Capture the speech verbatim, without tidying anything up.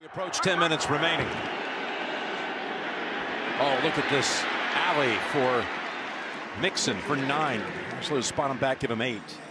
Approach ten minutes remaining. Oh, look at this alley for Mixon for nine. Actually, spot him back, give him eight.